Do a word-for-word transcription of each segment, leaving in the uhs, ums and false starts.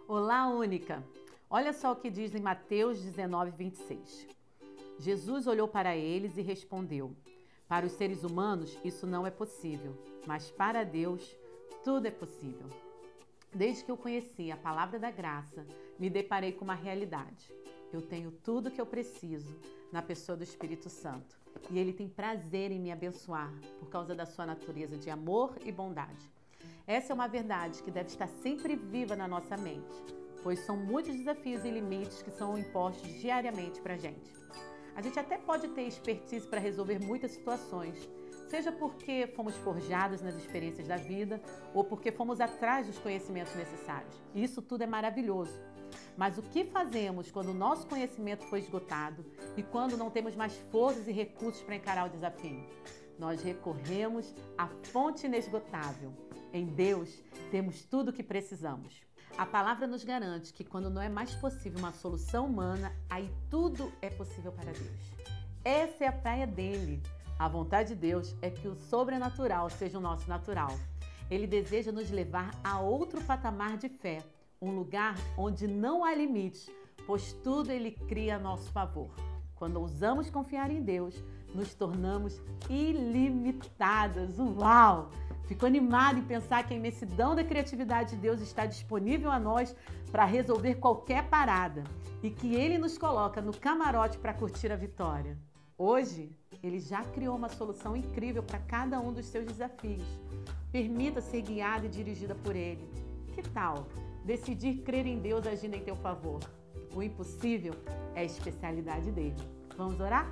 Olá, única! Olha só o que diz em Mateus dezenove, vinte e seis. Jesus olhou para eles e respondeu: para os seres humanos isso não é possível, mas para Deus tudo é possível. Desde que eu conheci a palavra da graça, me deparei com uma realidade. Eu tenho tudo o que eu preciso na pessoa do Espírito Santo. E Ele tem prazer em me abençoar por causa da sua natureza de amor e bondade. Essa é uma verdade que deve estar sempre viva na nossa mente, pois são muitos desafios e limites que são impostos diariamente para a gente. A gente até pode ter expertise para resolver muitas situações, seja porque fomos forjados nas experiências da vida ou porque fomos atrás dos conhecimentos necessários. Isso tudo é maravilhoso. Mas o que fazemos quando o nosso conhecimento foi esgotado e quando não temos mais forças e recursos para encarar o desafio? Nós recorremos à fonte inesgotável. Em Deus, temos tudo o que precisamos. A palavra nos garante que quando não é mais possível uma solução humana, aí tudo é possível para Deus. Essa é a praia dele. A vontade de Deus é que o sobrenatural seja o nosso natural. Ele deseja nos levar a outro patamar de fé, um lugar onde não há limites, pois tudo Ele cria a nosso favor. Quando ousamos confiar em Deus, nos tornamos ilimitadas. Uau! Fico animada em pensar que a imensidão da criatividade de Deus está disponível a nós para resolver qualquer parada e que Ele nos coloca no camarote para curtir a vitória. Hoje, Ele já criou uma solução incrível para cada um dos seus desafios. Permita ser guiada e dirigida por Ele. Que tal decidir crer em Deus agindo em teu favor? O impossível é a especialidade dele. Vamos orar?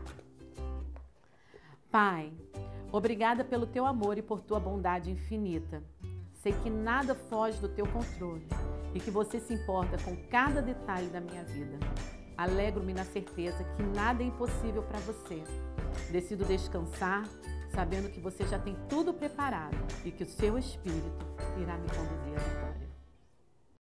Pai, obrigada pelo teu amor e por tua bondade infinita. Sei que nada foge do teu controle e que você se importa com cada detalhe da minha vida. Alegro-me na certeza que nada é impossível para você. Decido descansar, sabendo que você já tem tudo preparado e que o seu Espírito irá me conduzir a vitória.